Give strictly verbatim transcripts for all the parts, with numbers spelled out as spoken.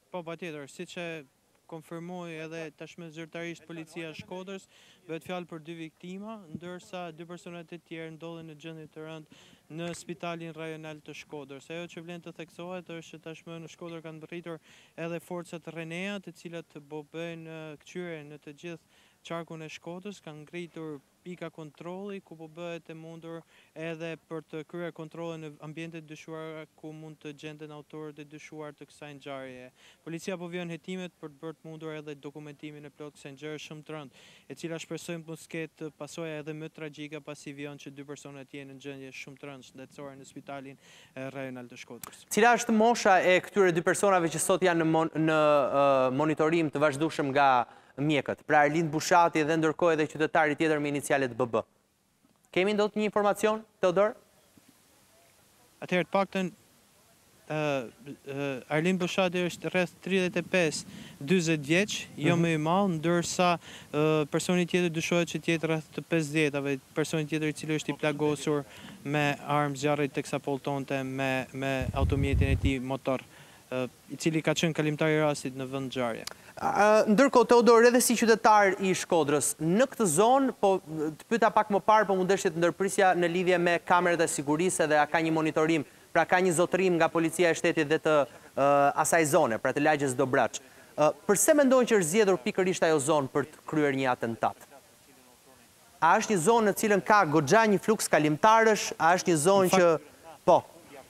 Po, patjetër, siç e konfirmoi edhe tashmë zyrtarisht policia e Shkodrës, bëhet fjalë për dy viktima, ndërsa dy personat e tjerë ndodhen në gjendje të rëndë në spitalin rajonal të Shkodrës. Ajo që vlen të theksohet është që tashmë në Shkodër kanë rritur edhe forcat Renea, të cilat po bëjnë kthyer në të gjithë qarkun e Shkodrës, kanë ngritur pika kontrolli ku po bëhet e mundur edhe për të kryer kontrolle në ambientet dyshuara ku mund të gjenden autorët e dyshuar të kësaj ngjarjeje. Policia po vjen hetimet për të bërë të mundur edhe dokumentimin e plot kësaj ngjarje shumë të rëndë, e cila shpresojmë mos ketë pasoja edhe më tragjike pasi vjen që dy persona të jenë në gjendje shumë të rëndë shëndetësore në spitalin rajonal të Shkodrës. Cila është mosha e këtyre dy personave që sot janë në, mon në uh, monitorim të vazhdueshëm nga mjekët, pra Arlind Bushati dhe ndërkohë edhe qytetari tjetër me inicialet B B. Kemi ndot një informacion, Teodor? Atëherë të paktën uh, uh, Arlind Bushati është rreth tridhjetë e pesë dyzet vjeç, jo më i madh, ndërsa uh, personi tjetër dyshohet që të jetë rreth të pesëdhjetave, personi tjetër i cili është i plagosur me armë zjarri teksa poltonte me me automjetin e tij motor, uh, i cili ka qenë kalimtar i rastit në vend ngjarje. Ndërkohë, Teodor, edhe si qytetar i Shkodrës, në këtë zonë, po të pyeta pak më parë, po mundeshit ndërprisja në lidhje me kamerët e sigurisë dhe a ka një monitorim, pra ka një zotërim nga policia e shtetit dhe të uh, asaj zone, pra të lagjes Dobraç. Uh, përse mendojnë që është zgjedhur pikërisht ajo zonë për të kryer një atentat? A është një zonë në cilën ka goxha një fluks kalimtarësh, a është një zonë që po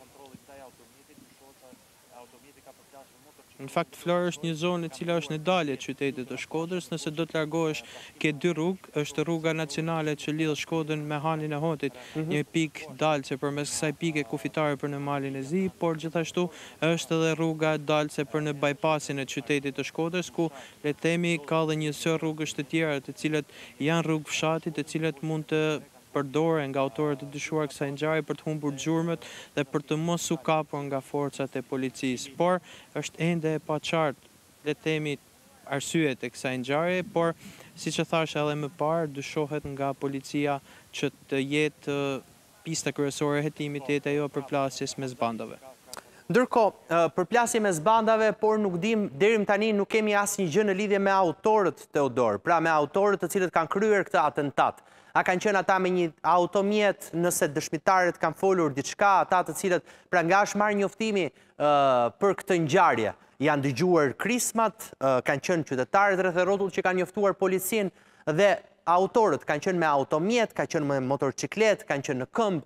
Në fakt, Flori është një zonë e cila është në dalje të qytetit të Shkodrës, nëse do të largohesh ke dy rrugë, është rruga nacionale që lidh Shkodrën me hanin e Hotit, mm -hmm. një pikë dalse përmes kësaj pike kufitare për në malin e Zi, por gjithashtu është edhe rruga dalse për në bypassin e qytetit të Shkodrës, ku le të themi ka edhe një sër rrugësh të tjera, të cilat janë rrugë fshati, të cilat mund të përdore nga autorët e dyshuar kësaj ngjarje për të humbur gjurmët dhe për të mos u kapur nga forcat e policisë. Por është ende e paqartë, le të themi, arsyet e kësaj ngjarje, por siç e thash edhe më parë, dyshohet nga policia që të jetë pista kryesore e hetimit të jetë ajo përplasjes mes bandave. Ndërkohë, përplasje mes bandave, por nuk dim, deri tani nuk kemi asnjë gjë në lidhje me autorët, Teodor, pra me autorët të cilët kanë kryer këtë atentat. A kanë qenë ata me një automjet, nëse dëshmitarët kanë folur diçka, ata të cilët, pra nga është marrë njoftimi uh, për këtë ngjarje, janë dëgjuar krismat, uh, kanë qenë qytetarët rreth rrotullt që kanë njoftuar policin, dhe autorët kanë qenë me automjet, kanë qenë me motorciklet, kanë qenë në këmbë.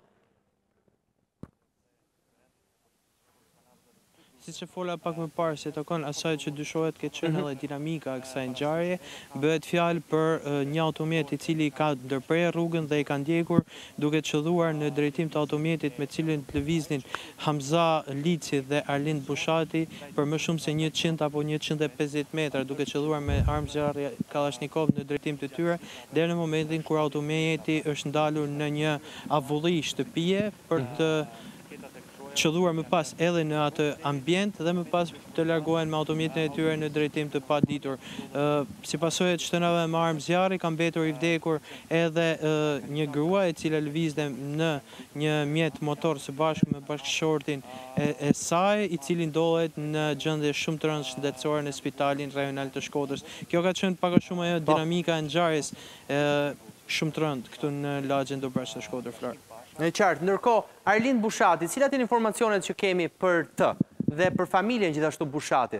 Siç e fola pak më parë, se takon asaj që dyshohet ke qenë edhe dinamika e kësaj ngjarje, bëhet fjalë për uh, një automjet i cili ka ndërprer rrugën dhe i ka ndjekur duke qëlluar në drejtim të automjetit me cilin të lëviznin Hamza Lici dhe Arlind Bushati për më shumë se njëqind apo njëqind e pesëdhjetë metra, duke qëlluar me armë zjarri Kalashnikov në drejtim të tyre, deri në momentin kur automjeti është ndalur në një avulli shtëpie për të qëlluar më pas edhe në atë ambient dhe më pas të largohen me automjetin e tyre në drejtim të paditur. Uh, si pasojë të shtënave me armë zjarri, ka mbetur i vdekur edhe uh, një grua e cila lëvizte në një mjet motor së bashku me bashkëshortin e, e saj, i cili ndodhet në gjendje shumë të rëndë shëndetësore në spitalin rajonal të Shkodrës. Kjo ka qenë pak a shumë ajo dinamika e ngjarjes shumë të rëndë këtu në lagjen Dobraç të Shkodrës, Flori. Në qartë, ndërkohë, Arlind Bushati, cilat janë informacionet që kemi për të dhe për familjen gjithashtu Bushati?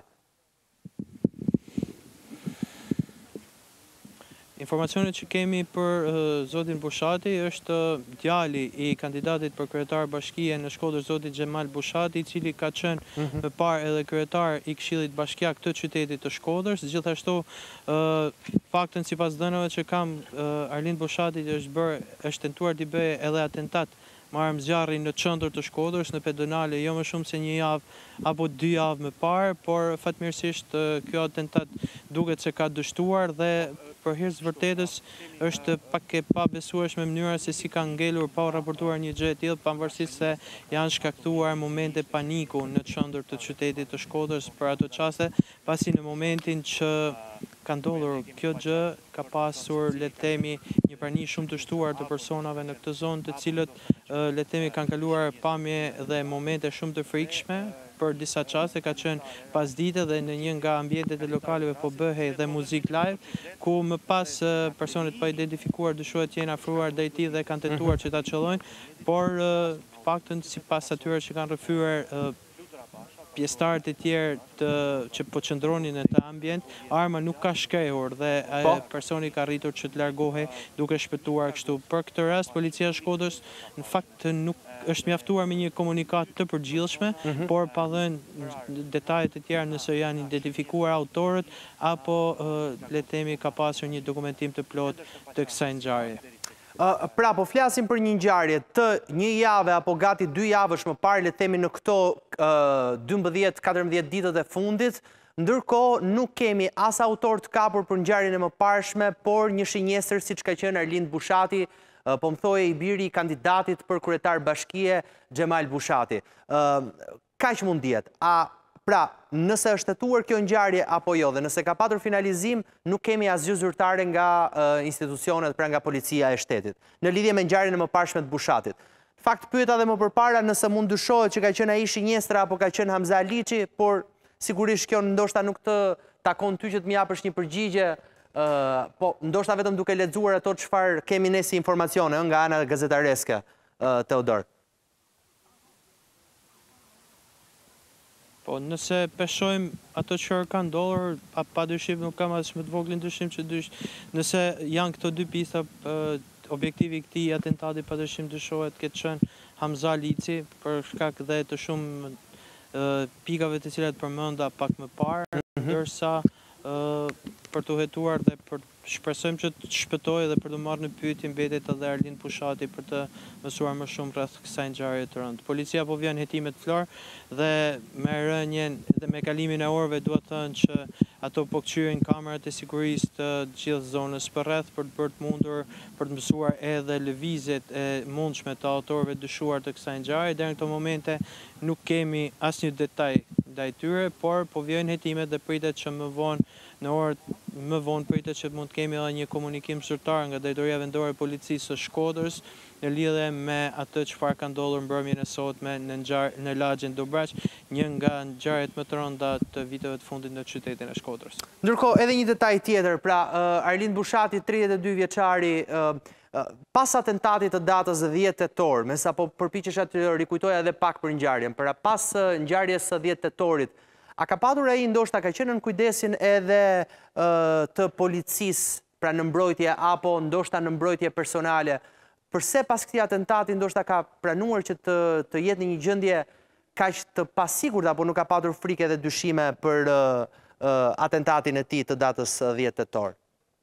Informacionet që kemi për uh, zotin Bushati është djali i kandidatit për kryetar bashkie në Shkodër, zoti Xhemal Bushati, i cili ka qenë mm -hmm. më parë edhe kryetar i Këshillit Bashkiak të qytetit të Shkodrës. Gjithashtu, uh, faktën sipas dënave që kam, uh, Arlind Bushati është bërë, është tentuar të bëjë edhe atentat me armë zjarri në qendër të Shkodrës, në pedonale, jo më shumë se një javë apo dy javë më parë, por fatmirësisht uh, kjo atentat duket se ka dështuar dhe për hir të vërtetës është pak e pabesueshme mënyra se si ka ngelur pa raportuar një gjë e tillë, pavarësisht se janë shkaktuar momente paniku në qendër të qytetit të Shkodrës për ato çaste, pasi në momentin që ka ndodhur kjo gjë ka pasur, le të themi, një prani shumë të shtuar të personave në këtë zonë, të cilët le të themi kanë kaluar pamje dhe momente shumë të frikshme, për disa çaste ka qenë pasdite dhe në një nga ambientet e lokaleve po bëhej dhe muzik live, ku më pas personet pa identifikuar dyshohet që janë afruar ndaj tij dhe kanë tentuar që ta qellojnë, por paktën sipas atyre që kanë rrëfyer pjesëtarët e tjerë të, që po qëndronin në të ambient, arma nuk ka shkehur dhe po? personi ka arritur që të largohej duke shpëtuar kështu. Për këtë rast, policia e Shkodrës në fakt nuk është mjaftuar me një komunikat të përgjithshme, mm -hmm. por pa dhënë detajet e tjera nëse janë identifikuar autorët apo le të themi ka pasur një dokumentim të plot të kësaj ngjarje. Uh, pra, po flasim për një ngjarje të një jave apo gati dy javësh më parë, le të themi në këto uh, dymbëdhjetë katërmbëdhjetë ditët e fundit, ndërkohë nuk kemi as autor të kapur për ngjarjen e mëparshme, por një shënjestër siç ka qenë Arlind Bushati, uh, po më thoje i biri i kandidatit për kryetar bashkie Xhemal Bushati. Uh, Kaq mund dihet. A Pra, nëse është tetuar kjo ngjarje apo jo, dhe nëse ka patur finalizim, nuk kemi asgjë zyrtare nga uh, institucionet, pra nga policia e shtetit, në lidhje me ngjarjen e mëparshme të Bushatit. Fakt, pyeta dhe më përpara nëse mund dyshohet që ka qenë ai shënjestra apo ka qenë Hamza Aliçi, por sigurisht kjo ndoshta nuk të takon ty që të më japësh një përgjigje, uh, po ndoshta vetëm duke lexuar ato çfarë kemi ne si informacione nga ana gazetareske, uh, Teodor. Po, nëse peshojmë ato që ka ndodhur, pa, pa dyshim nuk kam as më të voglin dyshim që dysh, nëse janë këto dy pista, objektivi i këtij atentati pa dyshim dyshohet këtë qenë Hamza Aliçi, për shkak dhe të shumë e, pikave të cilat përmenda pak më parë, ndërsa për të hetuar dhe për shpresojmë që të shpëtojë dhe për të marrë në pyetje mbetet edhe Arlind Bushati për të mësuar më shumë rreth kësaj ngjarje të rëndë. Policia po vjen hetimet Flor dhe me rënien dhe me kalimin e orëve duhet thënë që ato po kthyen kamerat e sigurisë të gjithë zonës përreth për të bërë të mundur për të mësuar edhe lëvizjet e mundshme të autorëve dyshuar të kësaj ngjarje. Deri në këto momente nuk kemi asnjë detaj ndaj tyre, por po vjen hetimet dhe pritet që më vonë në orë më vonë pritet që mund të kemi edhe një komunikim zyrtar nga Drejtoria Vendore e Policisë së Shkodrës në lidhje me atë çfarë ka ndodhur mbrëmjen e sotme në ngjar në lagjen Dobraç, një nga ngjarjet më të rënda të viteve të fundit në qytetin e Shkodrës. Ndërkohë, edhe një detaj tjetër, pra uh, Arlind Bushati, tridhjetë e dy vjeçari, uh, uh, pas atentatit të datës dhjetë tetor, me sa po përpiqesha të rikujtoja edhe pak për ngjarjen, pra pas uh, ngjarjes së dhjetë tetorit, a ka patur ai ndoshta ka qenë në kujdesin edhe uh, të policisë, pra në mbrojtje apo ndoshta në mbrojtje personale? Përse pas këtij atentati ndoshta ka pranuar që të, të jetë në një gjendje kaq të pasigurt apo nuk ka patur frikë edhe dyshime për uh, uh, atentatin e tij të datës dhjetë tetor?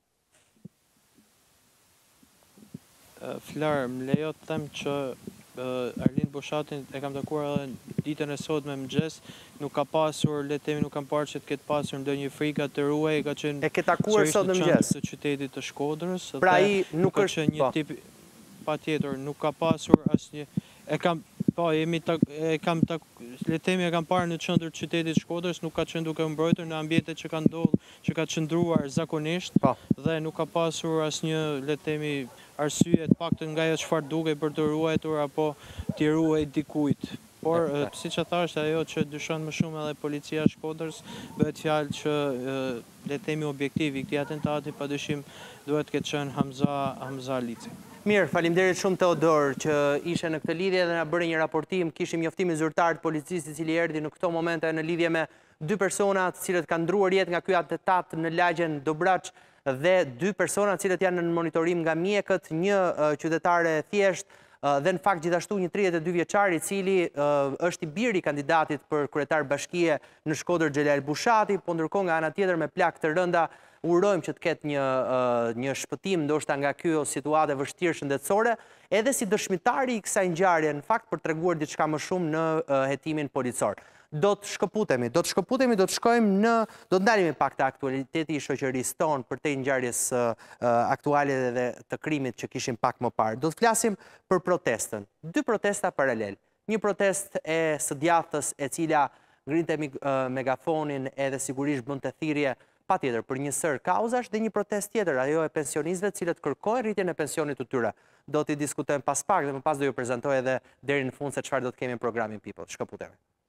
Uh, Flar, më lejo të them që Uh, Arlind Bushatin e kam takuar edhe ditën e sotme mëngjes, nuk ka pasur, le të themi, nuk kam parë që të ketë pasur ndonjë frikë të ruaj, ka qenë e ke takuar sot në mëngjes të qytetit të Shkodrës. Pra ai nuk ka është qenë një tip patjetër, nuk ka pasur asnjë e kam po jemi tak, e kam tak, le të themi e kam parë në qendër të qytetit të Shkodrës, nuk ka qenë duke mbrojtur në ambientet që kanë ndodhur, që ka qëndruar zakonisht pa. Dhe nuk ka pasur asnjë, le të themi, arsye të paktën nga ajo çfarë dukej për të ruajtur apo t'i ruaj dikujt. Por siç e thash, ajo që dyshon më shumë edhe policia e Shkodrës, bëhet fjalë që le të themi objektivi i këtij atentati padyshim duhet të ketë qenë Hamza Hamza Aliçi. Mirë, faleminderit shumë Teodor që ishe në këtë lidhje dhe na bëri një raportim. Kishim njoftimin zyrtar të policisë i cili erdhi në këto momente në lidhje me dy persona të cilët kanë ndruar jetë nga ky atentat në lagjen Dobraç dhe dy persona të cilët janë në monitorim nga mjekët, një uh, qytetare thjesht uh, dhe në fakt gjithashtu një tridhjetë e dy vjeçar i cili uh, është i biri i kandidatit për kryetar bashkie në Shkodër Xhelal Bushati, po ndërkohë nga ana tjetër me plagë të rënda. Urojmë që të ketë një, uh, një shpëtim ndoshta nga kjo situatë vështirë shëndetësore, edhe si dëshmitari i kësaj ngjarje, në fakt për treguar diçka më shumë në uh, hetimin policor. Do të shkëputemi, do të shkëputemi, do të shkojmë në, do të ndalemi pak të aktualiteti i shoqërisë tonë për te ngjarjes uh, aktuale dhe të krimit që kishim pak më parë. Do të flasim për protestën. Dy protesta paralel. Një protest e së djathtës e cila ngrinte uh, megafonin edhe sigurisht bënte thirrje pa tjetër për një sër kauzash dhe një protest tjetër, ajo e pensionistëve cilët kërkojnë rritjen e pensionit të tyre. Do t'i diskutojmë pas pak dhe më pas do ju prezantoj edhe deri në fund se çfarë do të kemi në programin People. Shkëputemi.